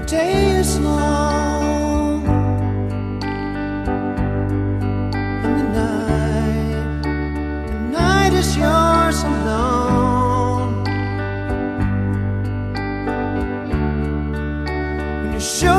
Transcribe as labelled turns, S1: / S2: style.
S1: day is long and the night is yours alone. When you show